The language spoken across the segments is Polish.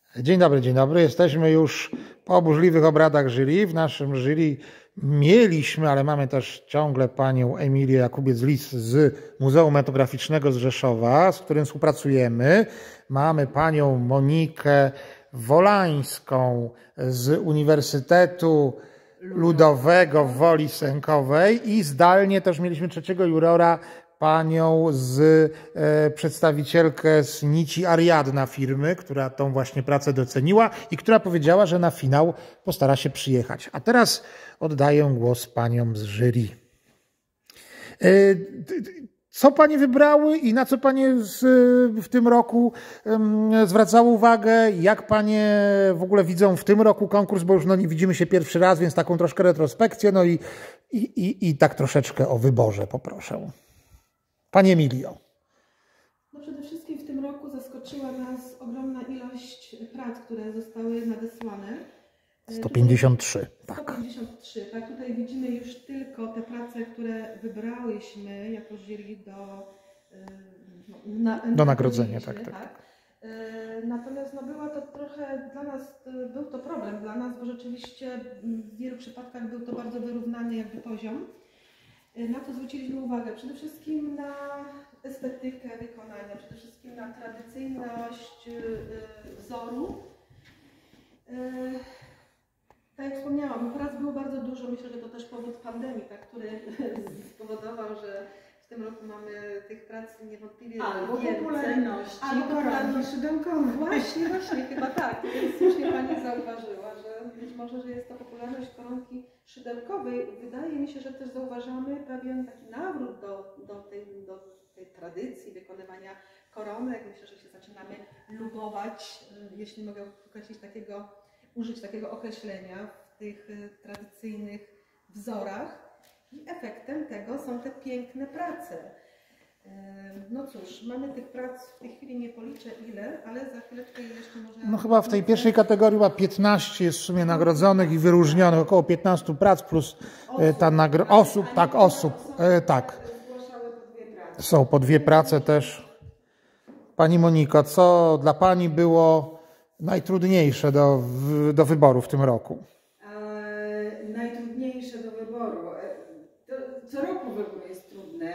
Dzień dobry, dzień dobry. Jesteśmy już po burzliwych obradach jury. W naszym jury mieliśmy, ale mamy też ciągle panią Emilię Jakubiec-Lis z Muzeum Etnograficznego z Rzeszowa, z którym współpracujemy. Mamy panią Monikę Wolańską z Uniwersytetu Ludowego w Woli Sękowej i zdalnie też mieliśmy trzeciego jurora, panią z przedstawicielkę z Nici Ariadna firmy, która tą właśnie pracę doceniła i która powiedziała, że na finał postara się przyjechać. A teraz oddaję głos paniom z jury. Co panie wybrały i na co panie w tym roku zwracały uwagę? Jak panie w ogóle widzą w tym roku konkurs, bo już nie widzimy się pierwszy raz, więc taką troszkę retrospekcję, no i tak troszeczkę o wyborze poproszę. Pani Emilio. No przede wszystkim w tym roku zaskoczyła nas ogromna ilość prac, które zostały nadesłane. 153, tak. 153, tak. Tutaj widzimy już tylko te prace, które wybrałyśmy jako jury do nagrodzenia, tak. Natomiast no była to trochę dla nas, był to problem dla nas, bo rzeczywiście w wielu przypadkach był to bardzo wyrównany jakby poziom. Na co zwróciliśmy uwagę? Przede wszystkim na estetykę wykonania, przede wszystkim na tradycyjność wzoru. Tak jak wspomniałam, prac było bardzo dużo. Myślę, że to też powód pandemii, tak, który spowodował, że w tym roku mamy tych prac niewątpliwie albo więcej. popularności, koronki szydełkowe. Właśnie, chyba tak. Więc słusznie pani zauważyła, że być może, że jest to popularność koronki szydełkowej. Wydaje mi się, że też zauważamy pewien taki nawrót do tej tradycji wykonywania koronek. Myślę, że się zaczynamy lubować, jeśli mogę użyć takiego określenia, w tych tradycyjnych wzorach. I efektem tego są te piękne prace. No cóż, mamy tych prac, w tej chwili nie policzę ile, ale za chwileczkę jeszcze może... No chyba w tej pierwszej kategorii chyba 15 jest w sumie nagrodzonych i wyróżnionych, około 15 prac plus ta osób, tak. Są po dwie prace też. Pani Moniko, co dla pani było najtrudniejsze do wyboru w tym roku? Najtrudniejsze do wyboru. Co roku wybór jest trudny.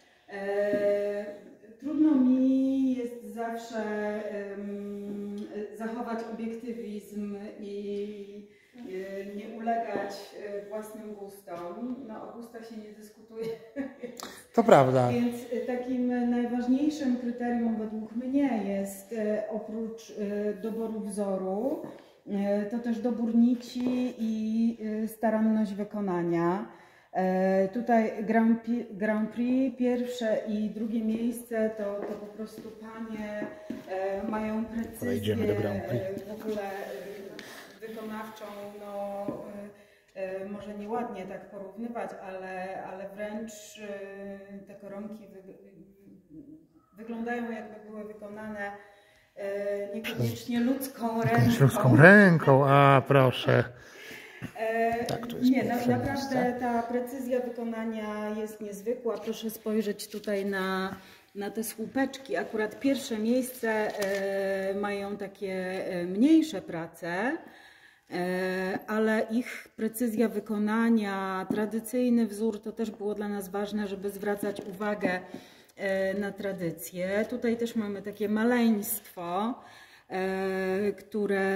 Trudno mi jest zawsze zachować obiektywizm i nie ulegać własnym gustom. No, o gustach się nie dyskutuje. To prawda. Więc takim najważniejszym kryterium według mnie jest oprócz doboru wzoru, to też dobór nici i staranność wykonania. Tutaj Grand Prix, pierwsze i drugie miejsce to po prostu panie mają precyzję w ogóle wykonawczą, no, może nieładnie tak porównywać, ale wręcz te koronki wyglądają, jakby były wykonane niekoniecznie ludzką ręką. Ludzką ręką, a proszę. Tak, to jest naprawdę ta precyzja wykonania jest niezwykła. Proszę spojrzeć tutaj na te słupeczki. Akurat pierwsze miejsce mają takie mniejsze prace, ale ich precyzja wykonania, tradycyjny wzór, to też było dla nas ważne, żeby zwracać uwagę na tradycję. Tutaj też mamy takie maleństwo, które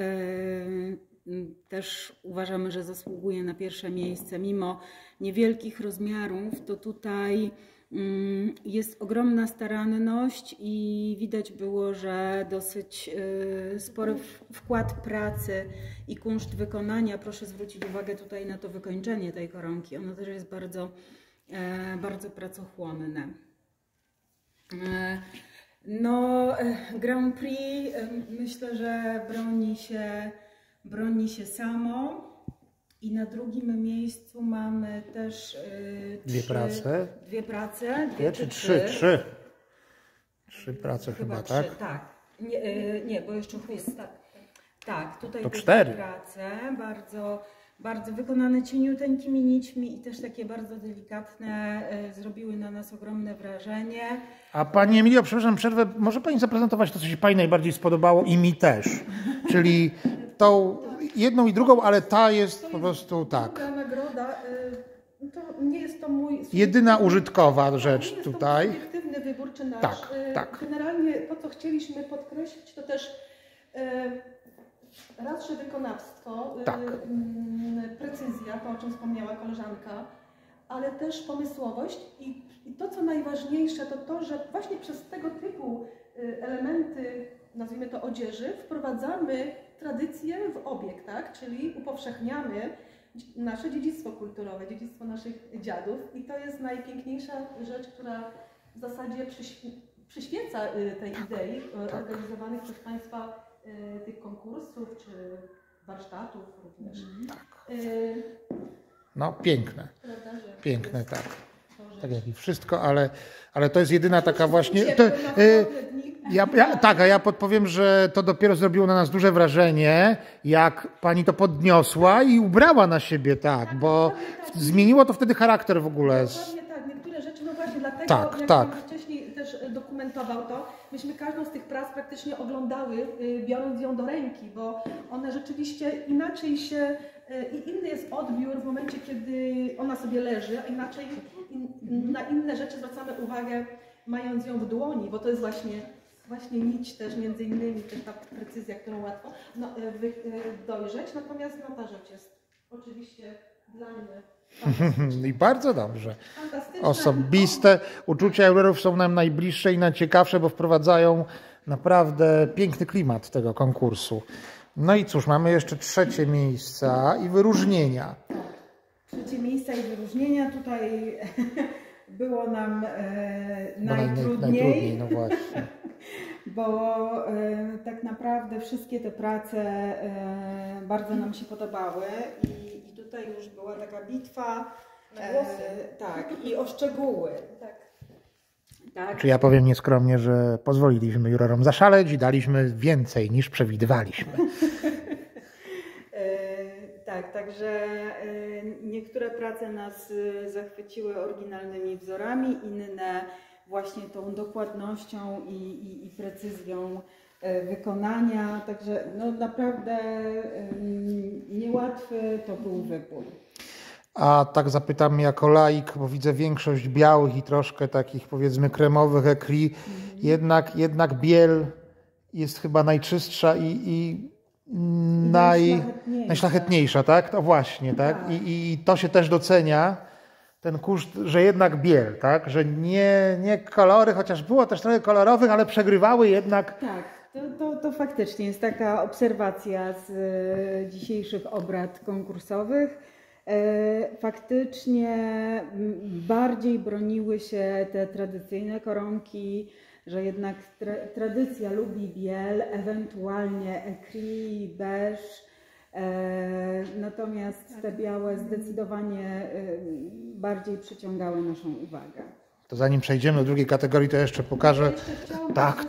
też uważamy, że zasługuje na pierwsze miejsce. Mimo niewielkich rozmiarów, to tutaj jest ogromna staranność i widać było, że dosyć spory wkład pracy i kunszt wykonania. Proszę zwrócić uwagę tutaj na to wykończenie tej koronki. Ono też jest bardzo, bardzo pracochłonne. No, Grand Prix myślę, że broni się samo. I na drugim miejscu mamy też dwie prace. Dwie czy trzy? Trzy. Trzy prace chyba, tak? Trzy, tak. Nie, bo jeszcze chust. Tak, tutaj to te 4 prace, bardzo wykonane cieniuteńkimi nićmi i też takie bardzo delikatne, zrobiły na nas ogromne wrażenie. A Pani Emilio, przepraszam, przerwę, może Pani zaprezentować to, co się Pani najbardziej spodobało i mi też. Czyli tą jedną i drugą, ale ta jest po prostu tak. Ta nagroda, to nie jest to mój... Jedyna użytkowa rzecz tutaj. To jest subiektywny wybór czy nasz. Tak, tak. Generalnie to, co chcieliśmy podkreślić, to też raz, że wykonawstwo, Tak. precyzja, to o czym wspomniała koleżanka, ale też pomysłowość i to, co najważniejsze, to to, że właśnie przez tego typu elementy, nazwijmy to odzieży, wprowadzamy tradycję w obieg, tak? Czyli upowszechniamy nasze dziedzictwo kulturowe, dziedzictwo naszych dziadów i to jest najpiękniejsza rzecz, która w zasadzie przyświeca tej idei organizowanych przez Państwa tych konkursów czy warsztatów również. Tak. No piękne. Prawda, że Piękne, jest tak. to rzecz. Tak jak i wszystko, ale to jest jedyna taka właśnie... Tak, a ja podpowiem, że to dopiero zrobiło na nas duże wrażenie, jak pani to podniosła i ubrała na siebie, tak, bo zmieniło to wtedy charakter w ogóle. Dokładnie tak, niektóre rzeczy, no właśnie dlatego, Tak, jak tak. pan wcześniej też dokumentował to, myśmy każdą z tych prac praktycznie oglądały, biorąc ją do ręki, bo one rzeczywiście inaczej się, i inny jest odbiór w momencie, kiedy ona sobie leży, a inaczej na inne rzeczy zwracamy uwagę, mając ją w dłoni, bo to jest właśnie nić też między innymi, też ta precyzja, którą łatwo dojrzeć, natomiast no, ta rzecz jest oczywiście dla mnie I bardzo dobrze. fantastyczna. Osobiste uczucia jurorów są nam najbliższe i najciekawsze, bo wprowadzają naprawdę piękny klimat tego konkursu. No i cóż, mamy jeszcze trzecie miejsca i wyróżnienia. Trzecie miejsca i wyróżnienia. Tutaj było nam najtrudniej, no właśnie. bo tak naprawdę wszystkie te prace bardzo nam się podobały i tutaj już była taka bitwa na głosy. tak, i o szczegóły. Tak. Czy ja powiem nieskromnie, że pozwoliliśmy jurorom zaszaleć i daliśmy więcej niż przewidywaliśmy. Tak, także niektóre prace nas zachwyciły oryginalnymi wzorami, inne właśnie tą dokładnością i precyzją wykonania, także no naprawdę niełatwy to był wybór. A tak zapytam jako laik, bo widzę większość białych i troszkę takich powiedzmy kremowych écrit, jednak biel jest chyba najczystsza i najszlachetniejsza, tak? To właśnie, tak? I to się też docenia, ten koszt, że jednak biel, tak? Że nie kolory, chociaż było też trochę kolorowych, ale przegrywały jednak. Tak, to faktycznie jest taka obserwacja z dzisiejszych obrad konkursowych. Faktycznie bardziej broniły się te tradycyjne koronki, że jednak tradycja lubi biel, ewentualnie écrit, beige, natomiast te białe zdecydowanie bardziej przyciągały naszą uwagę. To zanim przejdziemy do drugiej kategorii, to jeszcze pokażę. Tak.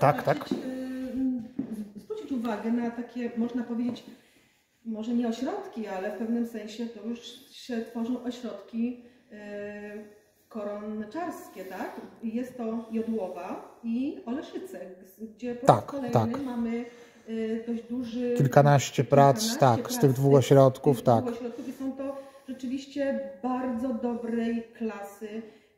Zwrócić uwagę na takie, można powiedzieć, może nie ośrodki, ale w pewnym sensie to już się tworzą ośrodki koronaczarskie, tak? Jest to Jodłowa i Oleszyce, gdzie po raz kolejny mamy dość duży... Kilkanaście prac, z tych dwóch ośrodków, tak. I są to rzeczywiście bardzo dobrej klasy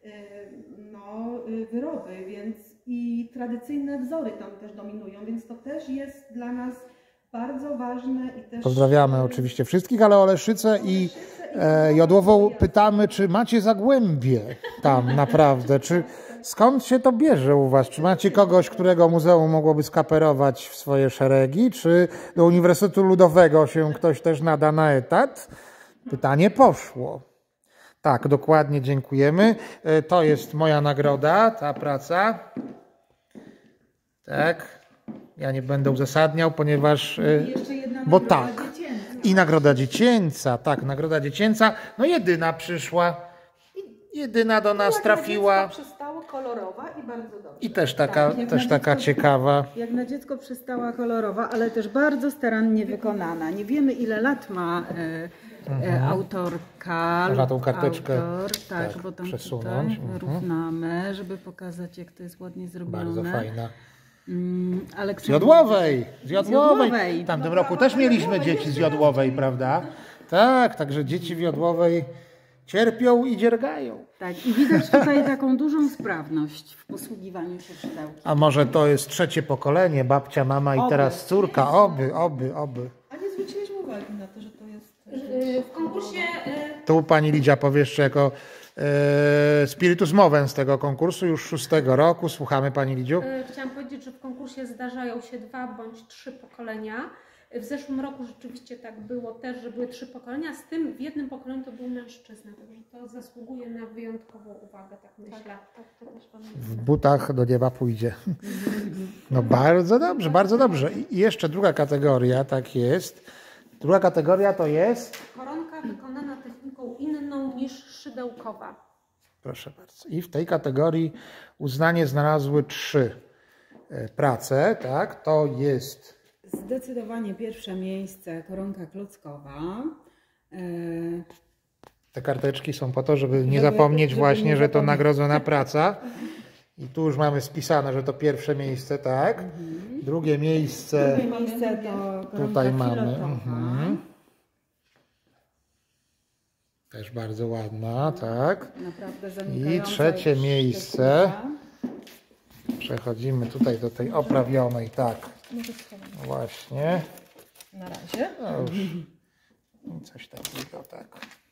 wyroby, więc i tradycyjne wzory tam też dominują, więc to też jest dla nas bardzo ważne. I też pozdrawiamy oczywiście wszystkich, ale Oleszyce i Jodłową pytamy, czy macie zagłębie tam naprawdę, czy skąd się to bierze u was? Czy macie kogoś, którego muzeum mogłoby skaperować w swoje szeregi, czy do Uniwersytetu Ludowego się ktoś też nada na etat? Pytanie poszło. Tak, dokładnie, dziękujemy. To jest moja nagroda, ta praca. Tak. Ja nie będę uzasadniał, ponieważ... Jeszcze jedna bo nagroda tak. dziecięca. I nagroda dziecięca, tak, nagroda dziecięca. No jedyna przyszła, jedyna do nas trafiła. Przystało kolorowa i bardzo dobrze. I też taka ciekawa. Jak na dziecko przystała kolorowa, ale też bardzo starannie wykonana. Nie wiemy, ile lat ma autorka. Można tą karteczkę bo tam przesunąć. równamy, żeby pokazać, jak to jest ładnie zrobione. Bardzo fajna. Z Jodłowej. W tamtym roku też mieliśmy dzieci z Jodłowej, prawda? Tak, także dzieci w Jodłowej cierpią i dziergają. Tak, i widać tutaj taką dużą sprawność w posługiwaniu się szydełkiem. A może to jest trzecie pokolenie, babcia, mama i teraz córka, oby. A nie zwróciłeś uwagi na to, że to jest... W konkursie... Tu pani Lidia powie jeszcze jako spiritus movens tego konkursu już 6. roku. Słuchamy pani Lidziu. Chciałam powiedzieć, że w konkursie zdarzają się 2 bądź 3 pokolenia. W zeszłym roku rzeczywiście tak było też, że były 3 pokolenia, z tym w jednym pokoleniu to był mężczyzna, także to zasługuje na wyjątkową uwagę, tak myślę. Tak, to też w butach do nieba pójdzie. No bardzo dobrze, bardzo dobrze. I jeszcze druga kategoria, tak jest. Druga kategoria to jest? Koronka wykonana techniką inną niż szydełkowa. Proszę bardzo. I w tej kategorii uznanie znalazły 3 prace, tak? To jest... Zdecydowanie pierwsze miejsce koronka klockowa. Te karteczki są po to, żeby nie zapomnieć właśnie, że to nagrodzona praca. I tu już mamy spisane, że to pierwsze miejsce, tak? Drugie miejsce to tutaj mamy. Też bardzo ładna, tak? I trzecie miejsce. Przechodzimy tutaj do tej oprawionej, tak. Właśnie. Na razie. No już. Coś takiego, tak.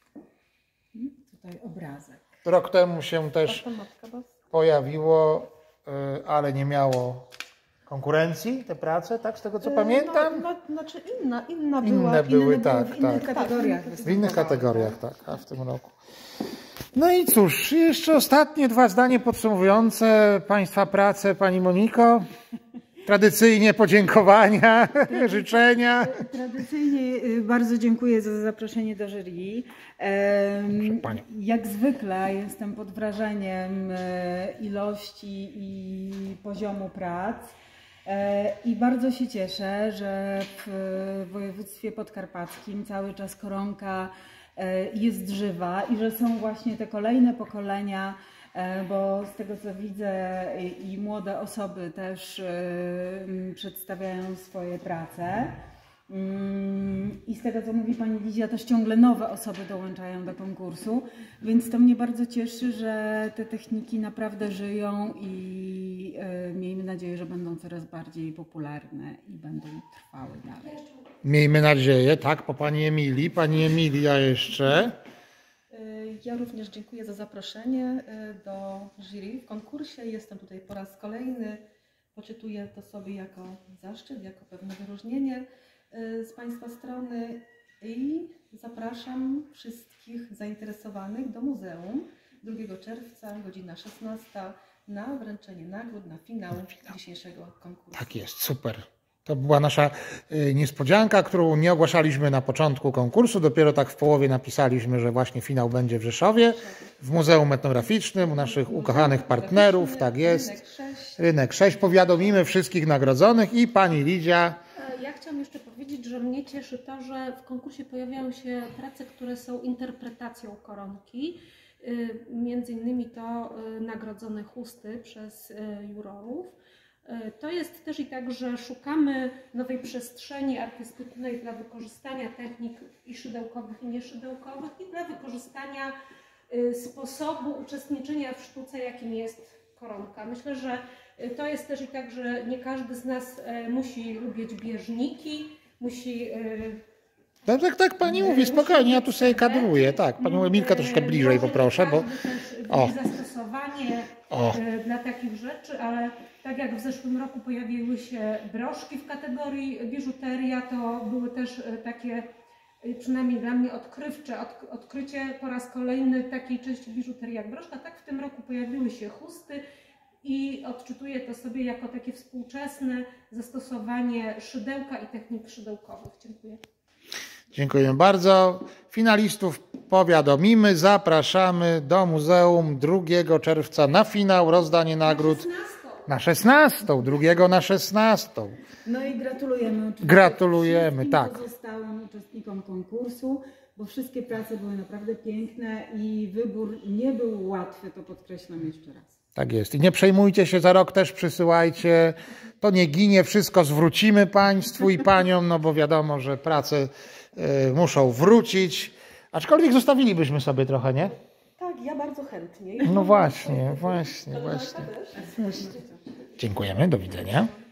Tutaj obrazek. Rok temu się też pojawiło, ale nie miało konkurencji te prace, tak? Z tego co pamiętam? Znaczy inna była. Były, tak. W innych kategoriach. W innych kategoriach, tak. A w tym roku. No i cóż, jeszcze ostatnie 2 zdania podsumowujące Państwa pracę, Pani Moniko. Tradycyjnie podziękowania, życzenia. Tradycyjnie bardzo dziękuję za zaproszenie do jury. Jak zwykle jestem pod wrażeniem ilości i poziomu prac i bardzo się cieszę, że w województwie podkarpackim cały czas koronka jest żywa i że są właśnie te kolejne pokolenia, bo z tego co widzę i młode osoby też przedstawiają swoje prace. I z tego co mówi Pani Lidia, też ciągle nowe osoby dołączają do konkursu, więc to mnie bardzo cieszy, że te techniki naprawdę żyją i miejmy nadzieję, że będą coraz bardziej popularne i będą trwały dalej. Miejmy nadzieję, tak, po Pani Emilii. Pani Emilia jeszcze. Ja również dziękuję za zaproszenie do jury w konkursie. Jestem tutaj po raz kolejny. Poczytuję to sobie jako zaszczyt, jako pewne wyróżnienie z Państwa strony i zapraszam wszystkich zainteresowanych do muzeum 2 czerwca, godzina 16 na wręczenie nagród, na finał dzisiejszego konkursu. Tak jest, super. To była nasza niespodzianka, którą nie ogłaszaliśmy na początku konkursu. Dopiero tak w połowie napisaliśmy, że właśnie finał będzie w Rzeszowie, w Muzeum Etnograficznym, u naszych ukochanych partnerów. Tak jest. Rynek 6. Powiadomimy wszystkich nagrodzonych i Pani Lidia. Ja chciałam jeszcze powiedzieć, że mnie cieszy to, że w konkursie pojawiają się prace, które są interpretacją koronki. Między innymi to nagrodzone chusty przez jurorów. To jest też i tak, że szukamy nowej przestrzeni artystycznej dla wykorzystania technik i szydełkowych, i nieszydełkowych i dla wykorzystania sposobu uczestniczenia w sztuce, jakim jest koronka. Myślę, że to jest też i tak, że nie każdy z nas musi lubić bieżniki, musi... Tak, Pani mówi, spokojnie, ja tu sobie kadruję, tak. Panią Emilkę troszkę bliżej poproszę, bo... O. Zastosowanie dla takich rzeczy, ale tak jak w zeszłym roku pojawiły się broszki w kategorii biżuteria, to były też takie, przynajmniej dla mnie, odkrywcze, odkrycie po raz kolejny takiej części biżuterii jak broszka. Tak w tym roku pojawiły się chusty i odczytuję to sobie jako takie współczesne zastosowanie szydełka i technik szydełkowych. Dziękuję. Dziękuję bardzo. Finalistów powiadomimy. Zapraszamy do muzeum 2 czerwca na finał, rozdanie nagród. Na 16. 2 na 16. No i gratulujemy oczywiście. Gratulujemy, tak. Pozostałym uczestnikom konkursu, bo wszystkie prace były naprawdę piękne i wybór nie był łatwy, to podkreślam jeszcze raz. Tak jest. I nie przejmujcie się, za rok też przysyłajcie. To nie ginie, wszystko zwrócimy Państwu i Paniom, no bo wiadomo, że prace muszą wrócić. Aczkolwiek zostawilibyśmy sobie trochę, nie? Tak, ja bardzo chętnie. No właśnie. Dziękujemy, do widzenia.